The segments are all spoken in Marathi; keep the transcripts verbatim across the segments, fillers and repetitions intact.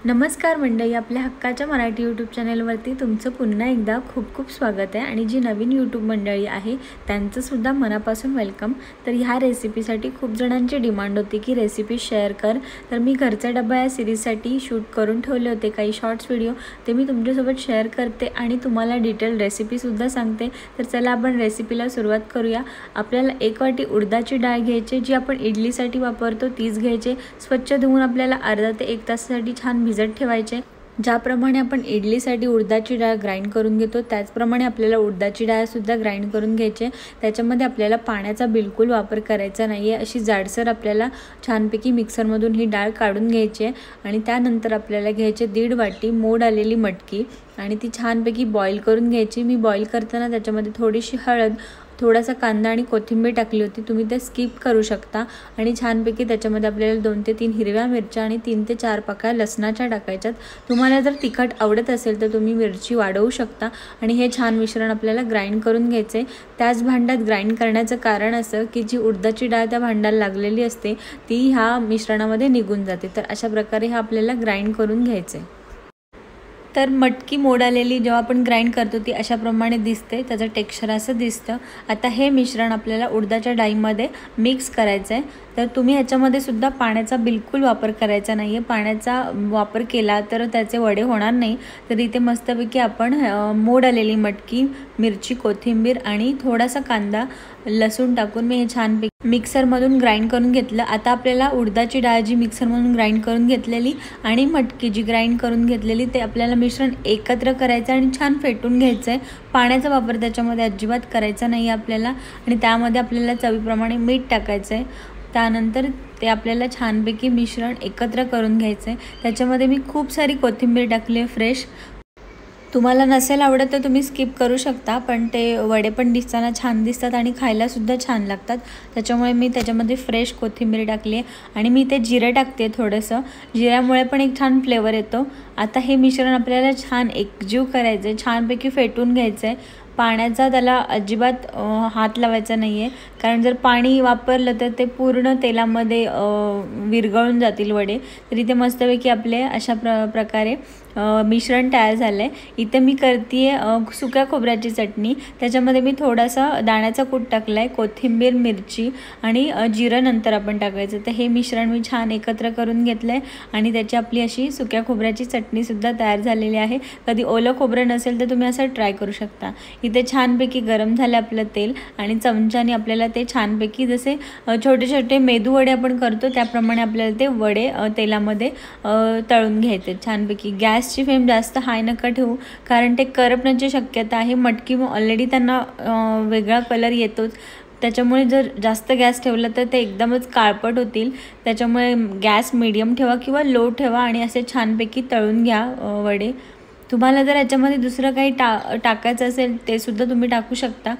नमस्कार मंडळी, आपल्या हक्काच्या मराठी यूट्यूब चॅनलवरती तुमचं पुन्हा एकदा खूप खूप स्वागत आहे। आणि जी नवीन यूट्यूब मंडळी आहे त्यांचंसुद्धा मनापासून वेलकम। तर ह्या रेसिपीसाठी खूप जणांची डिमांड होती की रेसिपी शेअर कर, तर मी घरचा डबा या सिरीजसाठी शूट करून ठेवले होते काही शॉर्ट्स व्हिडिओ, ते मी तुमच्यासोबत शेअर करते आणि तुम्हाला डिटेल रेसिपीसुद्धा सांगते। तर चला आपण रेसिपीला सुरुवात करूया। आपल्याला एक वाटी उडदाची डाळ घ्यायची, जी आपण इडलीसाठी वापरतो तीच घ्यायची। स्वच्छ धुवून आपल्याला अर्धा ते एक तासासाठी छान भिजत ठेवायचे। ज्याप्रमाणे आपण इडलीसाठी उडदाची डाळ ग्राइंड करून घेतो त्याचप्रमाणे आपल्याला उडदाची डाळ सुद्धा ग्राइंड करून घ्यायची। त्याच्यामध्ये आपल्याला पाण्याचा बिलकुल वापर करायचा नाहीये, अशी जाडसर आपल्याला छानपैकी मिक्सरमधून ही डाळ काढून घ्यायची आहे। आणि त्यानंतर आपल्याला घ्यायचे दीड वाटी मोड आलेली मटकी आणि ती छानपैकी बॉईल करून घ्यायची। मी बॉईल करताना त्याच्यामध्ये थोडीशी हळद, थोडासा कांदा आणि कोथिंबीर टाकली होती, तुम्ही ते स्किप करू शकता। आणि छानपैकी त्याच्यामध्ये आपल्याला दोन ते तीन हिरव्या मिरच्या आणि तीन ते चार पाकळ्या लसणाच्या टाकायच्यात। तुम्हाला जर तिखट आवडत असेल तर तुम्ही मिरची वाढवू शकता। आणि हे छान मिश्रण आपल्याला ग्राइंड करून घ्यायचे। त्याच भांड्यात ग्राइंड करण्याचं कारण असं की जी उडदाची डाळ त्या भांड्याला लागलेली असते ती ह्या मिश्रणामध्ये निघून जाते। तर अशा प्रकारे हे आपल्याला ग्राइंड करून घ्यायचे। तर मटकी मोड आलेली जेव्हा आपण ग्राइंड करतो ती अशा प्रमाणे दिसते, त्याचं टेक्स्चर असं दिसतं। आता हे मिश्रण आपल्याला उडदाच्या डाळीमध्ये मिक्स करायचं आहे। तर तुम्ही ह्याच्यामध्ये सुद्धा पाण्याचा बिलकुल वापर करायचा नाही आहे, पाण्याचा वापर केला तर त्याचे वडे होणार नाही। तर इथे मस्तपैकी आपण मोड आलेली मटकी, मिरची, कोथिंबीर आणि थोडासा कांदा, लसूण टाकून मी हे छानपैकी मिक्सरमधून ग्राइंड करून घेतलं। आता आपल्याला उडदाची डाळ जी मिक्सरमधून ग्राइंड करून घेतलेली आणि मटकी जी ग्राइंड करून घेतलेली ते आपल्याला मिश्रण एकत्र करायचं आणि छान फेटून घ्यायचं आहे। पाण्याचा वापर त्याच्यामध्ये अजिबात करायचा नाही आपल्याला। आणि त्यामध्ये आपल्याला चवीप्रमाणे मीठ टाकायचं आहे। त्यानंतर ते आपल्याला छानपैकी मिश्रण एकत्र करून घ्यायचं आहे। त्याच्यामध्ये मी खूप सारी कोथिंबीर टाकली आहे फ्रेश, तुम्हाला नसेल आवडत तर तुम्ही स्किप करू शकता, पण ते वडे पण दिसताना छान दिसतात आणि खायलासुद्धा छान लागतात। त्याच्यामुळे मी त्याच्यामध्ये फ्रेश कोथिंबीर टाकली आहे आणि मी ते जिरे टाकते थोडंसं, जिऱ्यामुळे पण एक छान फ्लेवर येतो। आता हे मिश्रण आपल्याला छान एकजीव करायचं आहे, छानपैकी फेटून घ्यायचं आहे। पाण्याचा त्याला अजिबात हात लावायचा नाही आहे, कारण जर पाणी वापरलं तर ते पूर्ण तेलामध्ये विरघळून जातील वडे। तर इथे मस्तपैकी आपले अशा प्र प्रकारे मिश्रण तयार झालं आहे। इथे मी करते आहे सुक्या खोबऱ्याची चटणी, त्याच्यामध्ये मी थोडासा दाण्याचा कूट टाकला आहे, कोथिंबीर, मिरची आणि जिरं नंतर आपण टाकायचं। तर हे मिश्रण मी छान एकत्र करून घेतलं आहे आणि त्याची आपली अशी सुक्या खोबऱ्याची चटणीसुद्धा तयार झालेली आहे। कधी ओलं खोबरं नसेल तर तुम्ही असं ट्राय करू शकता। इथे छानपैकी गरम झालं आपलं तेल आणि चमच्याने आपल्याला ते छानपैकी जसे छोटे छोटे मेदू वडे आपण करतो त्याप्रमाणे आपल्याला ते वडे तेलामध्ये तळून घ्यायचे छानपैकी। गॅसची फ्लेम जास्त हाय नका ठेवू, कारण ते करपण्याची शक्यता आहे। मटकी ऑलरेडी त्यांना वेगळा कलर येतोच, त्याच्यामुळे जर जास्त गॅस ठेवला तर ते एकदमच काळपट होतील। त्याच्यामुळे गॅस मीडियम ठेवा किंवा लो ठेवा आणि असे छानपैकी तळून घ्या वडे। तुम्हाला जर याच्यामध्ये दुसरं काही टा टाकायचं असेल ते सुद्धा तुम्ही टाकू शकता।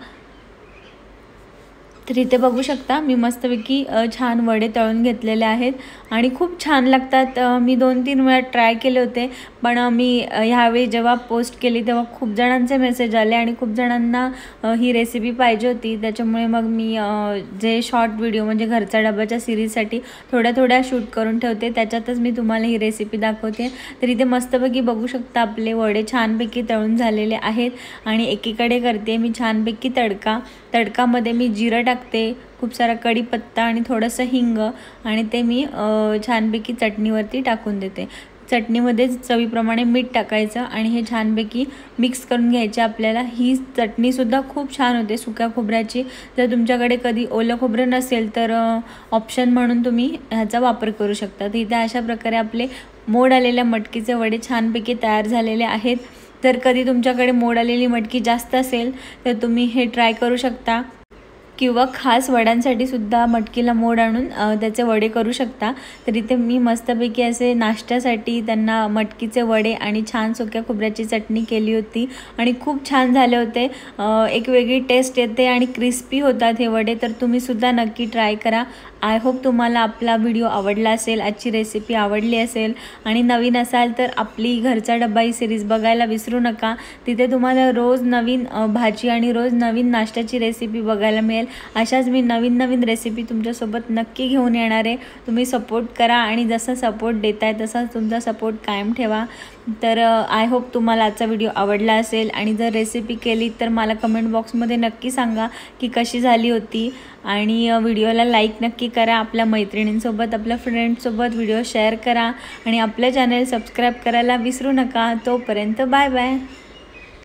तर इथे बघू शकता मी मस्तपैकी छान वडे तळून घेतलेले आहेत आणि खूप छान लागतात। मी दोन तीन वेळा ट्राय केले होते, पण मी ह्यावेळी जेव्हा पोस्ट केली तेव्हा खूप जणांचे मेसेज आले आणि खूप जणांना ही रेसिपी पाहिजे होती। त्याच्यामुळे मग मी जे शॉर्ट व्हिडिओ म्हणजे घरचा डब्याच्या सिरीजसाठी थोड्या थोड्या शूट करून ठेवते, त्याच्यातच मी तुम्हाला ही रेसिपी दाखवते। तर इथे मस्तपैकी बघू शकता आपले वडे छानपैकी तळून झालेले आहेत आणि एकीकडे करते मी छानपैकी तडका। तडकामध्ये मी जिरं टाकते, खूप सारा कढीपत्ता आणि थोडंसं हिंग आणि ते मी छानपैकी चटणीवरती टाकून देते। चटणीमध्ये चवीप्रमाणे मीठ टाकायचं आणि हे छानपैकी मिक्स करून घ्यायचे आपल्याला। ही चटणीसुद्धा खूप छान होते सुक्या खोबऱ्याची। जर तुमच्याकडे कधी ओलं खोबरं नसेल तर ऑप्शन म्हणून तुम्ही ह्याचा वापर करू शकता। तर इथे अशा प्रकारे आपले मोड आलेल्या मटकीचे वडे छानपैकी तयार झालेले आहेत। जर कधी तुमच्याकडे मोड आलेली मटकी जास्त असेल तर तुम्ही हे ट्राय करू शकता, किंवा खास वड्यांसाठी सुद्धा मटकीला मोड आणून त्याचे वडे करू शकता। तर इथे मी मस्तपैकी असे नाश्त्यासाठी त्यांना मटकीचे वडे आणि छान सुक्या खोबऱ्याची चटणी केली होती आणि खूप छान झाले होते। एक वेगळी टेस्ट येते आणि क्रिस्पी होतात हे वडे, तर तुम्ही सुद्धा नक्की ट्राय करा। आय होप तुम्हाला आपला व्हिडिओ आवडला असेल, आजची रेसिपी आवडली असेल आणि नवीन असाल तर आपली घरचा डब्बा ही सिरीज बघायला विसरू नका। तिथे तुम्हाला रोज नवीन भाजी आणि रोज नवीन नाश्त्याची रेसिपी बघायला मिळेल। अशाच मी नवीन नवीन रेसिपी तुमच्यासोबत नक्की घेऊन येणार आहे। तुम्ही सपोर्ट करा आणि जसा सपोर्ट देताय तसा तुमचा सपोर्ट कायम ठेवा। तर आय होप तुम्हाला आजचा व्हिडिओ आवडला असेल आणि जर रेसिपी केली तर मला कमेंट बॉक्समध्ये नक्की सांगा की कशी झाली होती आणि व्हिडिओला लाईक नक्की करा। आपल्या मैत्रिणींसोबत आपल्या फ्रेंड्ससोबत व्हिडिओ शेअर करा आणि आपल्या चॅनल सबस्क्राइब करायला विसरू नका। तोपर्यंत बाय बाय।